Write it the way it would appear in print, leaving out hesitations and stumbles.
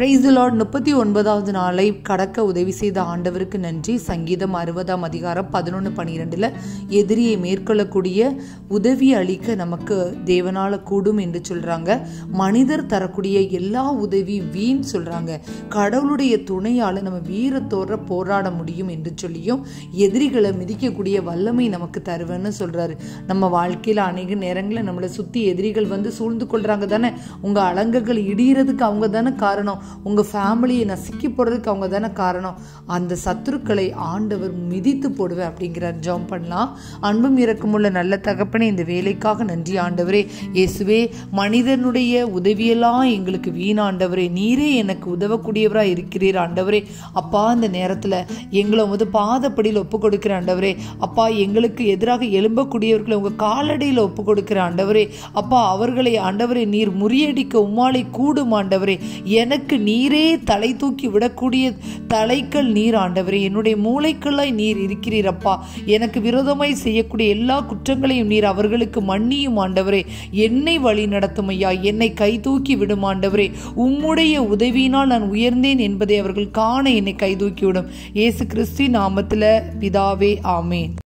Praise the Lord. 39வது நாளை கடக்க உதவி செய்த ஆண்டவருக்கு நன்றி. சங்கீதம் 60ஆம் அதிகாரம் 11-12 எதிரியை மேற்கொள்ளக்கூடிய உதவி அளிக்க நமக்கு தேவனால கூடும் என்று சொல்றாங்க. மனிதர் தரக்கூடிய எல்லா உதவி வீண் சொல்றாங்க. கடவுளுடைய துணையால நம்ம வீரத்தோட போராட முடியும் என்று சொல்லியும் எதிரிகளை மிதிக்கக்கூடிய வல்லமை நமக்கு தருவேன்னு சொல்றாரு. நம்ம வாழ்க்கையில அநேக நேரங்களில் நம்மளை சுத்தி எதிரிகள் வந்து சூழ்ந்து கொள்றாங்க தானே. உங்க அலங்கங்கள் இடியறதுக்கு அவங்க தானே காரணம். உங்க ஃபேமிலியை நசுக்கி போடுறதுக்கு அவங்க தானே காரணம். அந்த சத்துருக்களை ஆண்டவர் மிதித்து போடுவேன் அப்படிங்கிறார். ஜெபம் பண்ணலாம். அன்பும் இரக்கமுள்ள நல்ல தகப்பனே, இந்த வேலைக்காக நன்றி ஆண்டவரே. இயேசுவே, மனிதனுடைய உதவியெல்லாம் எங்களுக்கு வீணாண்டவரே, நீரே எனக்கு உதவக்கூடியவரா இருக்கிறீர் ஆண்டவரே. அப்பா, இந்த நேரத்துல எங்களை உமது பாதப்படியில் ஒப்பு கொடுக்கிற ஆண்டவரே. அப்பா, எங்களுக்கு எதிராக எழும்பக்கூடியவர்களை உங்க காலடியில் ஒப்பு கொடுக்கிற ஆண்டவரே. அப்பா, அவர்களை ஆண்டவரே நீர் முறியடிக்க உம்மாலை கூடும் ஆண்டவரே. எனக்கு நீரே தலை தூக்கி விடக்கூடிய தலைக்கல் நீர் ஆண்டவரே. என்னுடைய மூளைக்கல்லாய் நீர் இருக்கிறீர் அப்பா. எனக்கு விரோதமாய் செய்யக்கூடிய எல்லா குற்றங்களையும் நீர் அவர்களுக்கு மன்னியும் ஆண்டவரே. என்னை வழி நடத்தும் ஐயா. என்னை கை தூக்கி விடும் ஆண்டவரே. உம்முடைய உதவியினால் நான் உயர்ந்தேன் என்பதை அவர்கள் காண என்னை கை தூக்கி விடும். இயேசு கிறிஸ்து நாமத்துல பிதாவே, ஆமேன்.